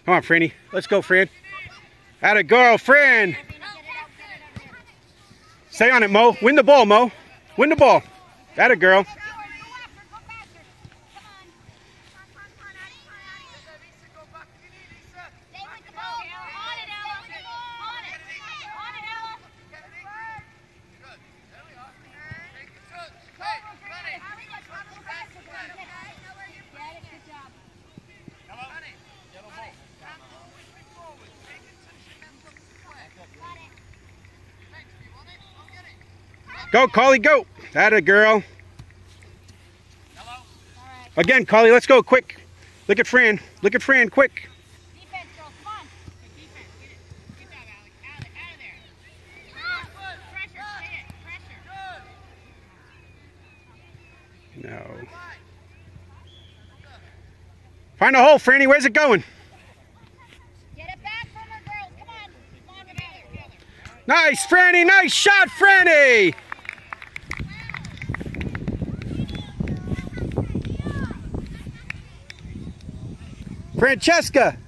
Come on, Franny. Let's go, Fran. Atta girl, Fran. Stay on it, Mo. Win the ball, Mo. Win the ball. Atta girl. Go, Collie, go. Atta girl. Again, Collie, let's go, quick. Look at Fran. Look at Fran, quick. Defense, girls, come on. Good defense. Get it. Good job, Alex. Out of there. Pressure. Stay it. Pressure. No. Find a hole, Franny. Where's it going? Get it back from her, girls. Come on. Come on together. Nice, Franny. Nice shot, Franny. Francesca.